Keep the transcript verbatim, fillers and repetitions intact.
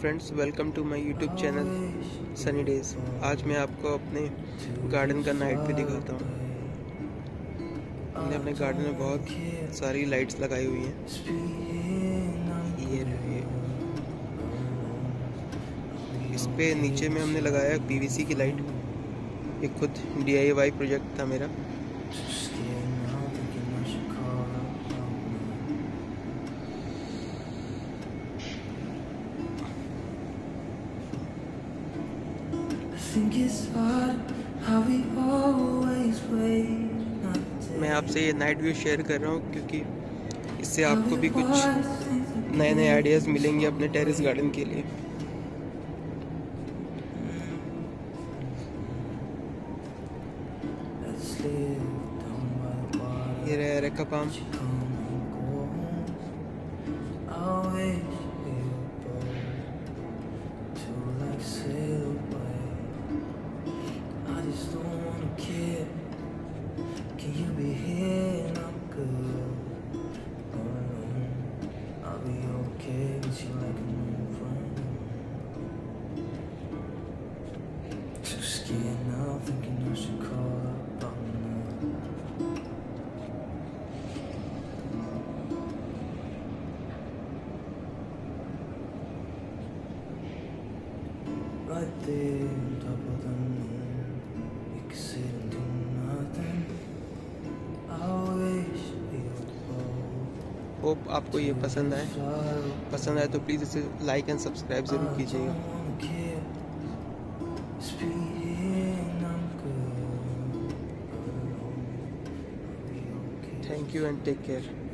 Friends, welcome to my YouTube channel sunny days. आज मैं आपको अपने गार्डन का नाइट व्यू दिखाता हूँ। हमने अपने गार्डन में बहुत सारी लाइट्स लगाई हुई हैं। ये रही। इस पे नीचे में हमने लगाया पीवीसी की लाइट। ये खुद डीआईवाई प्रोजेक्ट था मेरा। मैं आपसे ये नाइट व्यू शेयर कर रहा हूँ क्योंकि इससे आपको भी कुछ नए नए आइडियाज़ मिलेंगे अपने टेरेस गार्डन के लिए। ये रहा areca palm. Can you be here and I'm good? Alone, I'll be okay with you like a new friend. Too scared now, thinking I should call up on right there on top of the moon, you can sit and do nothing. Hope आपको ये पसंद आए पसंद आए तो please इसे like and subscribe ज़रूर कीजिएगा। Thank you and take care.